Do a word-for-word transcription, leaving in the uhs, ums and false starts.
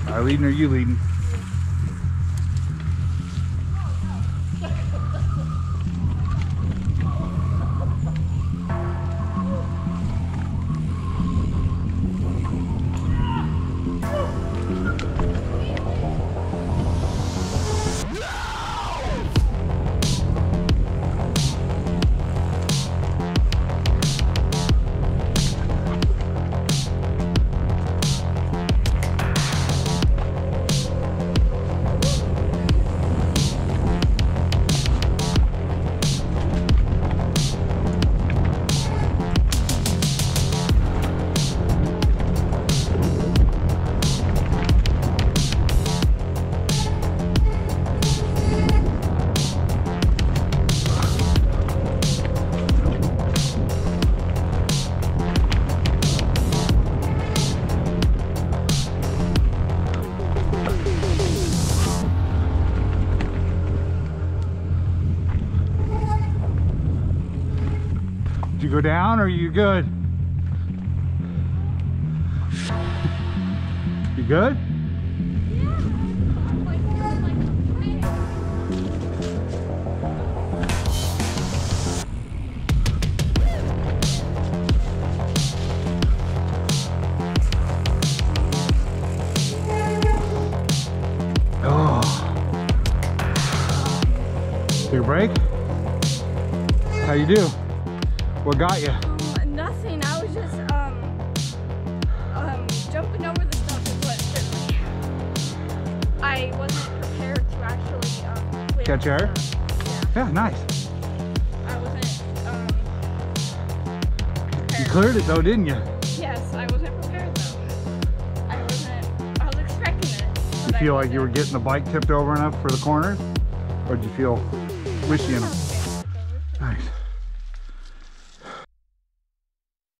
I leading or you leading? Did you go down or are you good? You good? Oh. Take a break? How you do? What got you? Um, nothing. I was just um, um, jumping over the stuff is what did me. I wasn't prepared to actually um, clear Catch air? Yeah. Yeah, nice. I wasn't um, prepared. You cleared it though, didn't you? Yes, I wasn't prepared though. I wasn't. I was expecting it. You feel like you were getting the bike tipped over enough for the corners? Or did you feel wishy enough? Nice.